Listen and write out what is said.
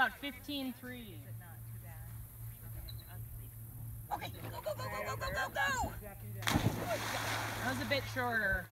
about 15 3. Okay, go, go, go, go, go, go, go, go! That was a bit shorter.